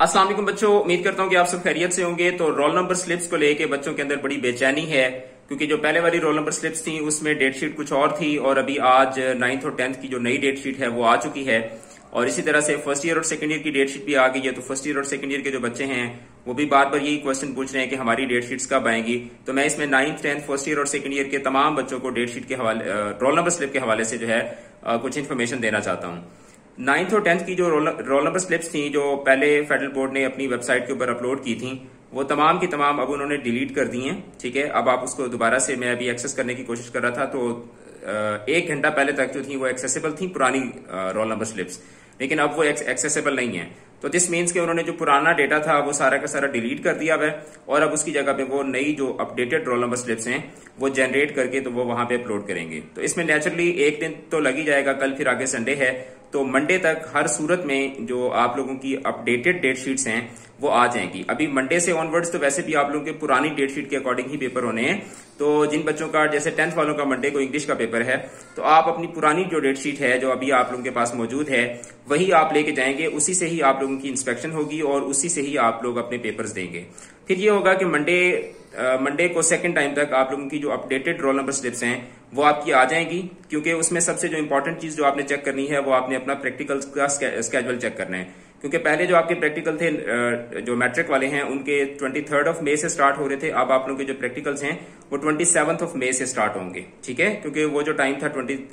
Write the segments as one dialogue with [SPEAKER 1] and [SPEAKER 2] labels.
[SPEAKER 1] अस्सलाम वालेकुम बच्चों, उम्मीद करता हूँ कि आप सब खैरियत से होंगे। तो रोल नंबर स्लिप्स को लेके बच्चों के अंदर बड़ी बेचैनी है, क्योंकि जो पहले वाली रोल नंबर स्लिप्स थी उसमें डेट शीट कुछ और थी और अभी आज 9th और 10th की जो नई डेट शीट है वो आ चुकी है। और इसी तरह से फर्स्ट ईयर और सेकंड ईयर की डेट शीट भी आ गई है। तो फर्स्ट ईयर और सेकंड ईयर के जो बच्चे हैं वो भी बार बार यही क्वेश्चन पूछ रहे हैं कि हमारी डेट शीट्स कब आएंगी। तो मैं इसमें 9th 10th फर्स्ट ईयर और सेकंड ईयर के तमाम बच्चों को डेट शीट के हवाले रोल नंबर स्लिप के हवाले से जो है कुछ इन्फॉर्मेशन देना चाहता हूँ। 9th और 10th की जो रोल नंबर स्लिप्स थी जो पहले फेडरल बोर्ड ने अपनी वेबसाइट के ऊपर अपलोड की थी वो तमाम की तमाम अब उन्होंने डिलीट कर दी हैं। ठीक है, अब आप उसको दोबारा से, मैं अभी एक्सेस करने की कोशिश कर रहा था तो 1 घंटा पहले तक जो थी वो एक्सेसिबल थी पुरानी रोल नंबर स्लिप्स, लेकिन अब वो एक्सेसिबल नहीं है। तो दिस मीन्स कि उन्होंने जो पुराना डेटा था वो सारा का सारा डिलीट कर दिया है और अब उसकी जगह पे वो नई जो अपडेटेड रोल नंबर स्लिप्स हैं वो जनरेट करके तो वो वहां पे अपलोड करेंगे। तो इसमें नेचुरली एक दिन तो लग ही जाएगा, कल फिर आगे संडे है, तो मंडे तक हर सूरत में जो आप लोगों की अपडेटेड डेट शीट्स हैं वो आ जाएंगी। अभी मंडे से ऑनवर्ड्स तो वैसे भी आप लोगों के पुरानी डेट शीट के अकॉर्डिंग ही पेपर होने हैं। तो जिन बच्चों का जैसे 10th वालों का मंडे को इंग्लिश का पेपर है तो आप अपनी पुरानी जो डेट शीट है जो अभी आप लोगों के पास मौजूद है वही आप लेके जाएंगे, उसी से ही आप लोगों की इंस्पेक्शन होगी और उसी से ही आप लोग अपने पेपर्स देंगे। फिर ये होगा कि मंडे को सेकंड टाइम तक आप लोगों की जो अपडेटेड रोल नंबर स्लिप्स हैं वो आपकी आ जाएंगी, क्योंकि उसमें सबसे जो इंपॉर्टेंट चीज जो आपने चेक करनी है वो आपने अपना प्रैक्टिकल का स्केड्यूल चेक करना है। क्योंकि पहले जो आपके प्रैक्टिकल थे जो मैट्रिक वाले हैं उनके 23rd ऑफ मई से स्टार्ट हो रहे थे, अब आप लोगों के जो प्रैक्टिकल्स हैं वो 27th ऑफ मई से स्टार्ट होंगे। ठीक है, क्योंकि वो जो टाइम था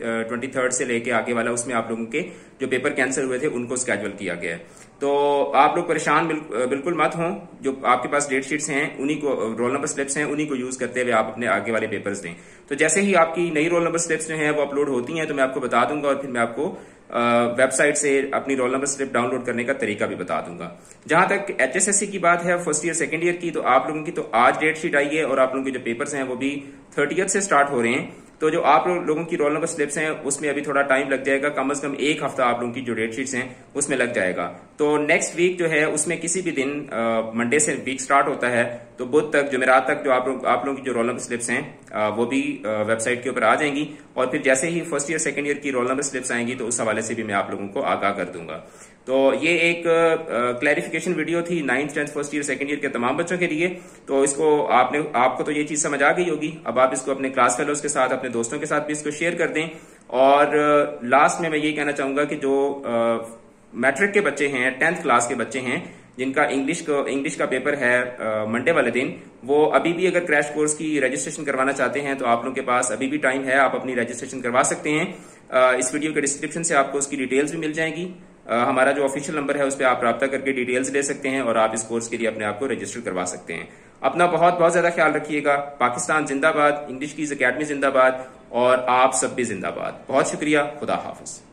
[SPEAKER 1] 23rd से लेके आगे वाला उसमें आप लोगों के जो पेपर कैंसिल हुए थे उनको स्केड्यूल किया गया है। तो आप लोग परेशान बिल्कुल मत हों, जो आपके पास डेट शीट्स हैं उन्हीं को, रोल नंबर स्लिप्स हैं उन्हीं को यूज करते हुए आप अपने आगे वाले पेपर्स दें। तो जैसे ही आपकी नई रोल नंबर स्लिप्स जो हैं वो अपलोड होती हैं तो मैं आपको बता दूंगा और फिर मैं आपको वेबसाइट से अपनी रोल नंबर स्लिप डाउनलोड करने का तरीका भी बता दूंगा। जहां तक HSSC की बात है फर्स्ट ईयर सेकंड ईयर की, तो आप लोगों की तो आज डेट शीट आई है और आप लोगों के जो पेपर्स हैं वो भी 30th से स्टार्ट हो रहे हैं। तो जो आप लोगों की रोल नंबर स्लिप्स हैं उसमें अभी थोड़ा टाइम लग जाएगा, कम से कम 1 हफ्ता आप लोगों की जो डेट शीट्स हैं उसमें लग जाएगा। तो नेक्स्ट वीक जो है उसमें किसी भी दिन मंडे से वीक स्टार्ट होता है तो बुध तक, जुमेरात तक जो आप लोगों की जो रोल नंबर स्लिप्स हैं वो भी वेबसाइट के ऊपर आ जाएंगी। और फिर जैसे ही फर्स्ट ईयर सेकंड ईयर की रोल नंबर स्लिप्स आएंगी तो उस हवाले से भी मैं आप लोगों को आगाह कर दूंगा। तो ये एक क्लैरिफिकेशन वीडियो थी 9th 10th first year second year के तमाम बच्चों के लिए। तो इसको आपको तो ये चीज समझ आ गई होगी। अब आप इसको अपने क्लास फेलोज के साथ, अपने दोस्तों के साथ भी इसको शेयर कर दें। और लास्ट में मैं ये कहना चाहूंगा कि जो मैट्रिक के बच्चे हैं, 10th क्लास के बच्चे हैं जिनका इंग्लिश का पेपर है मंडे वाले दिन, वो अभी भी अगर क्रैश कोर्स की रजिस्ट्रेशन करवाना चाहते हैं तो आप लोगों के पास अभी भी टाइम है, आप अपनी रजिस्ट्रेशन करवा सकते हैं। इस वीडियो के डिस्क्रिप्शन से आपको उसकी डिटेल्स भी मिल जाएंगी। हमारा जो ऑफिशियल नंबर है उस पर आप राब्ता करके डिटेल्स ले सकते हैं और आप इस कोर्स के लिए अपने आप को रजिस्टर करवा सकते हैं। अपना बहुत बहुत ज्यादा ख्याल रखिएगा। पाकिस्तान जिंदाबाद, इंग्लिश कीज अकेडमी जिंदाबाद और आप सब भी जिंदाबाद। बहुत शुक्रिया, खुदा हाफिज।